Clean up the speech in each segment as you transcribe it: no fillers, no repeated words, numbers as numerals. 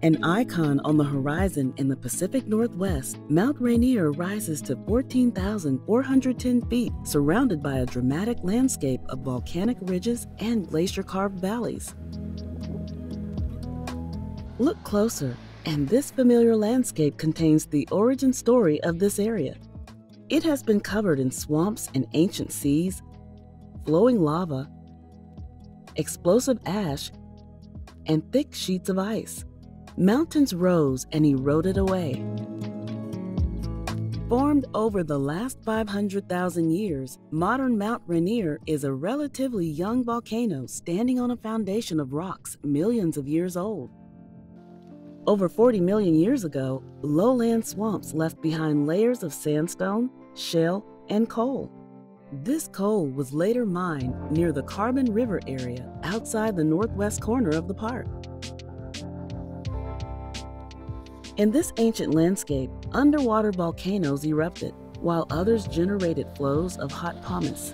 An icon on the horizon in the Pacific Northwest, Mount Rainier rises to 14,410 feet, surrounded by a dramatic landscape of volcanic ridges and glacier-carved valleys. Look closer, and this familiar landscape contains the origin story of this area. It has been covered in swamps and ancient seas, flowing lava, explosive ash, and thick sheets of ice. Mountains rose and eroded away. Formed over the last 500,000 years, modern Mount Rainier is a relatively young volcano standing on a foundation of rocks millions of years old. Over 40 million years ago, lowland swamps left behind layers of sandstone, shale, and coal. This coal was later mined near the Carbon River area outside the northwest corner of the park. In this ancient landscape, underwater volcanoes erupted, while others generated flows of hot pumice.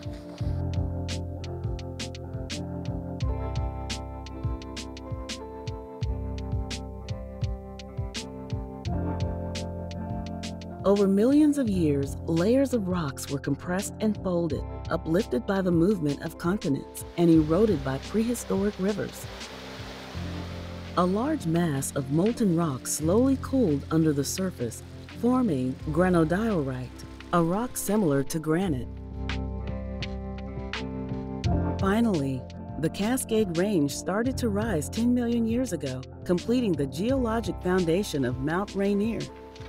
Over millions of years, layers of rocks were compressed and folded, uplifted by the movement of continents, and eroded by prehistoric rivers. A large mass of molten rock slowly cooled under the surface, forming granodiorite, a rock similar to granite. Finally, the Cascade Range started to rise 10 million years ago, completing the geologic foundation of Mount Rainier.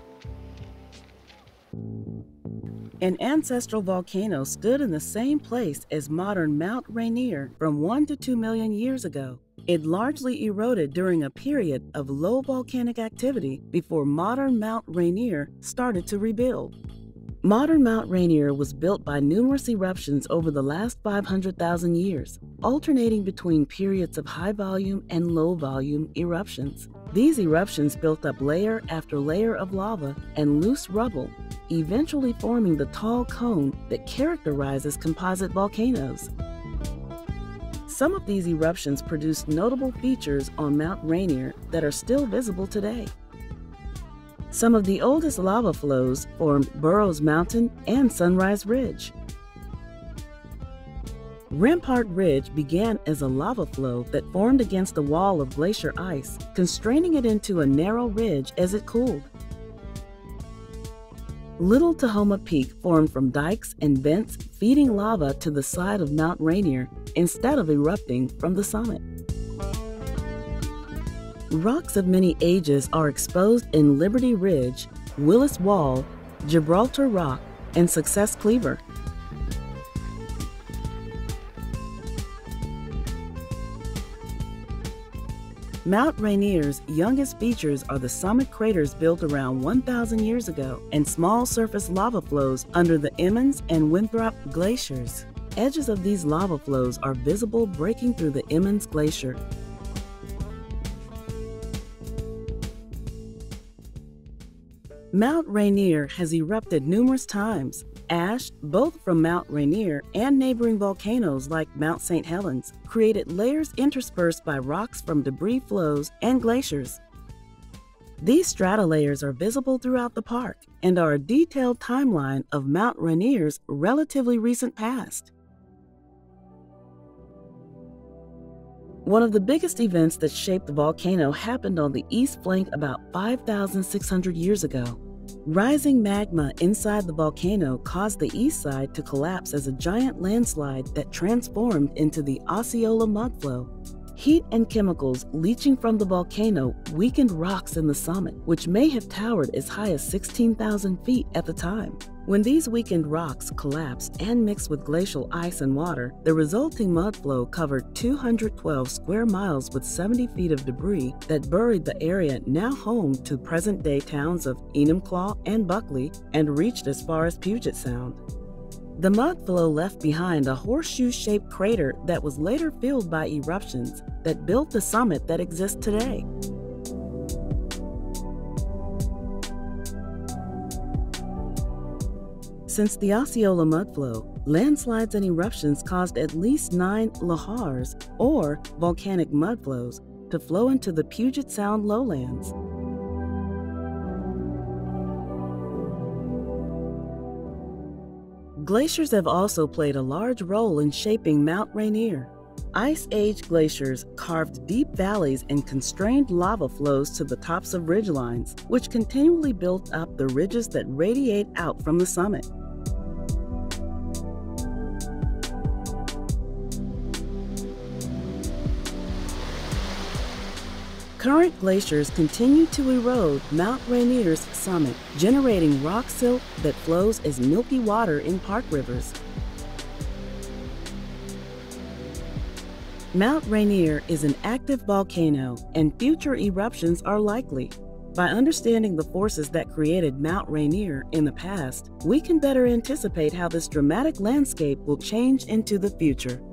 An ancestral volcano stood in the same place as modern Mount Rainier from 1 to 2 million years ago. It largely eroded during a period of low volcanic activity before modern Mount Rainier started to rebuild. Modern Mount Rainier was built by numerous eruptions over the last 500,000 years, alternating between periods of high-volume and low-volume eruptions. These eruptions built up layer after layer of lava and loose rubble, eventually forming the tall cone that characterizes composite volcanoes. Some of these eruptions produced notable features on Mount Rainier that are still visible today. Some of the oldest lava flows formed Burroughs Mountain and Sunrise Ridge. Rampart Ridge began as a lava flow that formed against a wall of glacier ice, constraining it into a narrow ridge as it cooled. Little Tahoma Peak formed from dikes and vents feeding lava to the side of Mount Rainier instead of erupting from the summit. Rocks of many ages are exposed in Liberty Ridge, Willis Wall, Gibraltar Rock, and Success Cleaver. Mount Rainier's youngest features are the summit craters built around 1,000 years ago and small surface lava flows under the Emmons and Winthrop glaciers. Edges of these lava flows are visible breaking through the Emmons Glacier. Mount Rainier has erupted numerous times. Ash, both from Mount Rainier and neighboring volcanoes like Mount St. Helens, created layers interspersed by rocks from debris flows and glaciers. These strata layers are visible throughout the park and are a detailed timeline of Mount Rainier's relatively recent past. One of the biggest events that shaped the volcano happened on the east flank about 5,600 years ago. Rising magma inside the volcano caused the east side to collapse as a giant landslide that transformed into the Osceola mudflow. Heat and chemicals leaching from the volcano weakened rocks in the summit, which may have towered as high as 16,000 feet at the time. When these weakened rocks collapsed and mixed with glacial ice and water, the resulting mudflow covered 212 square miles with 70 feet of debris that buried the area now home to present-day towns of Enumclaw and Buckley and reached as far as Puget Sound. The mudflow left behind a horseshoe-shaped crater that was later filled by eruptions that built the summit that exists today. Since the Osceola mudflow, landslides and eruptions caused at least 9 lahars, or volcanic mudflows, to flow into the Puget Sound lowlands. Glaciers have also played a large role in shaping Mount Rainier. Ice Age glaciers carved deep valleys and constrained lava flows to the tops of ridgelines, which continually built up the ridges that radiate out from the summit. Current glaciers continue to erode Mount Rainier's summit, generating rock silt that flows as milky water in park rivers. Mount Rainier is an active volcano, and future eruptions are likely. By understanding the forces that created Mount Rainier in the past, we can better anticipate how this dramatic landscape will change into the future.